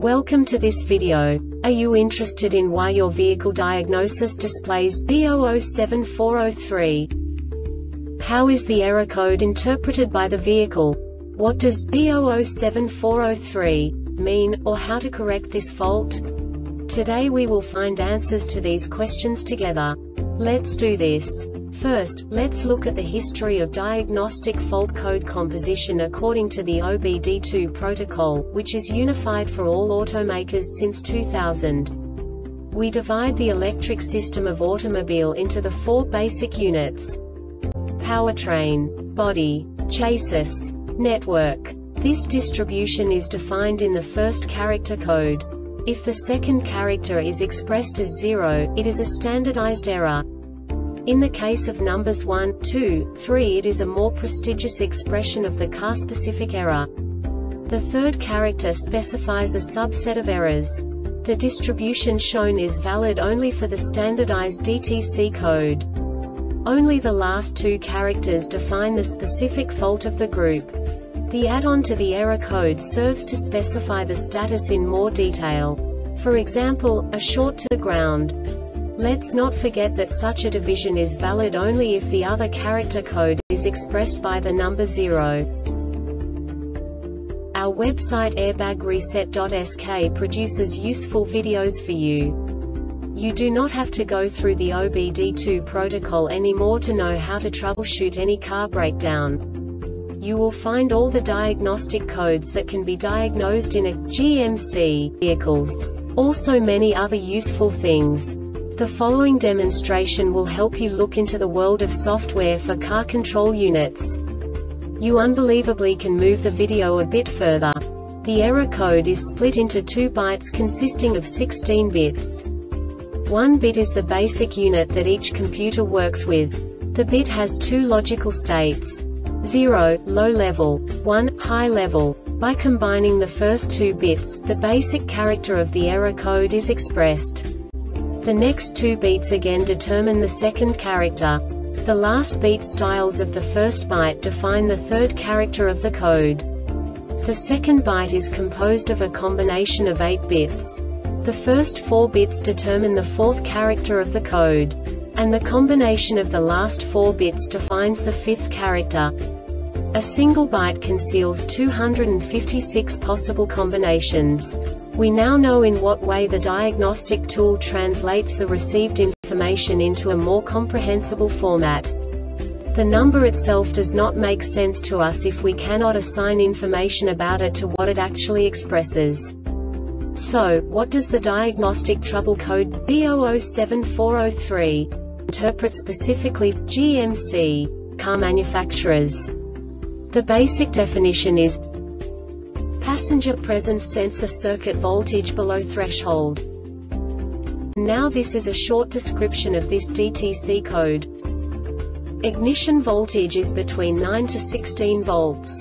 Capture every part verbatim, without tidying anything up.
Welcome to this video. Are you interested in why your vehicle diagnosis displays B zero zero seven four zero three? How is the error code interpreted by the vehicle? What does B zero zero seven four zero three mean, or how to correct this fault? Today we will find answers to these questions together. Let's do this. First, let's look at the history of diagnostic fault code composition according to the O B D two protocol, which is unified for all automakers since two thousand. We divide the electric system of automobile into the four basic units: powertrain, body, chassis, network. This distribution is defined in the first character code. If the second character is expressed as zero, it is a standardized error. In the case of numbers one, two, three, it is a more prestigious expression of the car-specific error. The third character specifies a subset of errors. The distribution shown is valid only for the standardized D T C code. Only the last two characters define the specific fault of the group. The add-on to the error code serves to specify the status in more detail. For example, a short to the ground. Let's not forget that such a division is valid only if the other character code is expressed by the number zero. Our website airbag reset dot S K produces useful videos for you. You do not have to go through the O B D two protocol anymore to know how to troubleshoot any car breakdown. You will find all the diagnostic codes that can be diagnosed in a G M C vehicles. Also many other useful things. The following demonstration will help you look into the world of software for car control units. You unbelievably can move the video a bit further. The error code is split into two bytes consisting of sixteen bits. One bit is the basic unit that each computer works with. The bit has two logical states: zero, low level, one, high level. By combining the first two bits, the basic character of the error code is expressed. The next two beats again determine the second character. The last beat styles of the first byte define the third character of the code. The second byte is composed of a combination of eight bits. The first four bits determine the fourth character of the code. And the combination of the last four bits defines the fifth character. A single byte conceals two hundred fifty-six possible combinations. We now know in what way the diagnostic tool translates the received information into a more comprehensible format. The number itself does not make sense to us if we cannot assign information about it to what it actually expresses. So, what does the diagnostic trouble code B zero zero seven four zero three interpret specifically for G M C car manufacturers? The basic definition is passenger presence sensor circuit voltage below threshold. Now this is a short description of this D T C code. Ignition voltage is between nine to sixteen volts.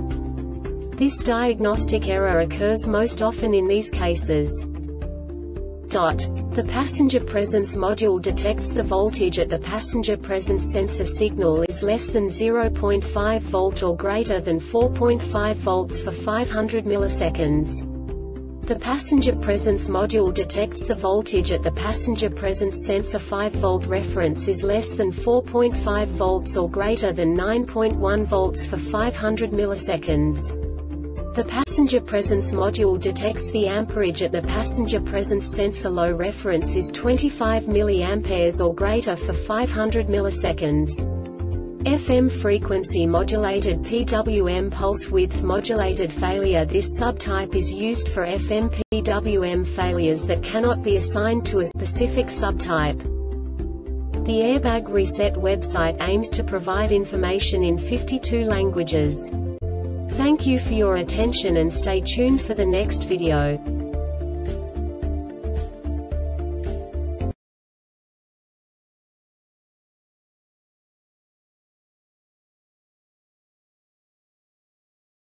This diagnostic error occurs most often in these cases. Dot. The passenger presence module detects the voltage at the passenger presence sensor signal is less than zero point five volt or greater than four point five volts for five hundred milliseconds. The passenger presence module detects the voltage at the passenger presence sensor five volt reference is less than four point five volts or greater than nine point one volts for five hundred milliseconds. The passenger presence module detects the amperage at the passenger presence sensor low reference is twenty-five milliamperes or greater for five hundred milliseconds. F M frequency modulated P W M pulse width modulated failure. This subtype is used for F M P W M failures that cannot be assigned to a specific subtype. The Airbag Reset website aims to provide information in fifty-two languages. Thank you for your attention and stay tuned for the next video.